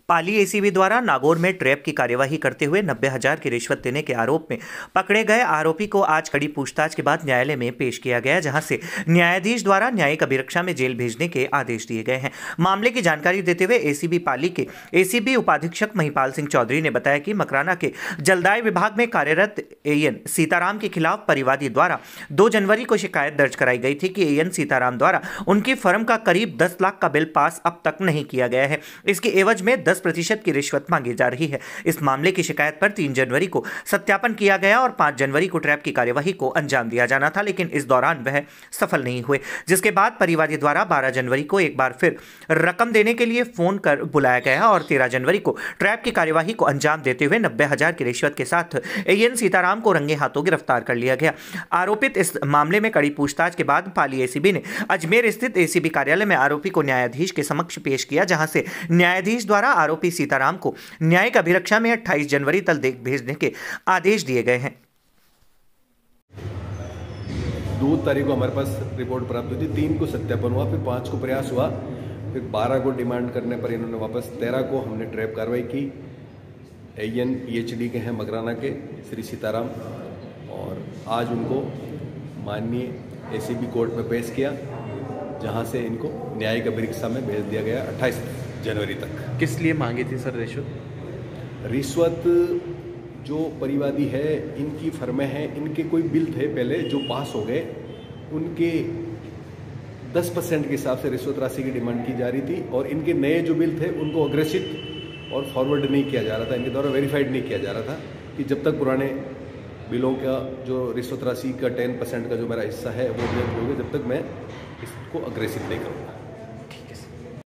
पाली ACB द्वारा नागौर में trap की कार्यवाही करते हुए 90,000 की रिश्वत देने के आरोप में पकड़े गए आरोपी को आज कड़ी पूछताछ के बाद न्यायालय में पेश किया गया, जहां से न्यायाधीश द्वारा न्यायिक अभिरक्षा में जेल भेजने के आदेश दिए गए हैं। मामले की जानकारी देते हुए एसीबी पाली के एसीबी उपाधीक्षक महिपाल सिंह चौधरी ने बताया कि मकराना के जलदाय विभाग में कार्यरत एएन सीताराम के खिलाफ परिवादी द्वारा 2 जनवरी को शिकायत दर्ज कराई गई थी कि एएन सीताराम द्वारा उनकी फर्म का करीब 10 लाख का बिल पास अब तक नहीं किया गया है। इसके एवज में 10% की रिश्वत मांगी जा रही है। इस मामले की शिकायत पर 3 जनवरी को सत्यापन किया गया और 5 जनवरी को ट्रैप की कार्यवाही को अंजाम दिया जाना था, लेकिन इस दौरान वह सफल नहीं हुए, जिसके बाद परिवादी द्वारा 12 जनवरी को एक बार फिर रकम देने के लिए फोन कर बुलाया गया और 13 जनवरी को ट्रैप की कार्यवाही को अंजाम देते हुए 90,000 की रिश्वत के साथ एएन सीताराम को रंगे हाथों गिरफ्तार कर लिया गया। आरोपित इस मामले में कड़ी पूछताछ के बाद पाली एसीबी ने अजमेर स्थित एसीबी कार्यालय में आरोपी को न्यायाधीश के समक्ष पेश किया, जहां से न्यायाधीश द्वारा आरोपी सीताराम को न्यायिक अभिरक्षा में 28 जनवरी तक भेजने के आदेश दिए गए हैं। 2 तारीख को हमारे पास रिपोर्ट प्राप्त हुई थी, 3 को सत्यापन हुआ, फिर 5 को प्रयास हुआ, फिर 12 को डिमांड करने पर इन्होंने वापस 13 को हमने ट्रैप कार्रवाई की। एएन पीएचडी के हैं मकराना के श्री सीताराम, और आज उनको माननीय एसीबी कोर्ट में पेश किया, जहां से इनको न्यायिक अभिरक्षा में भेज दिया गया 28 जनवरी तक। किस लिए मांगी थी सर रिश्वत? रिश्वत जो परिवादी है, इनकी फर्में हैं, इनके कोई बिल थे पहले जो पास हो गए, उनके 10% के हिसाब से रिश्वत राशि की डिमांड की जा रही थी, और इनके नए जो बिल थे उनको अग्रेसित और फॉरवर्ड नहीं किया जा रहा था, इनके द्वारा वेरीफाइड नहीं किया जा रहा था कि जब तक पुराने बिलों का जो रिश्वत राशि का 10% का जो मेरा हिस्सा है वो जब तक मैं इसको अग्रेसिव नहीं करूँ।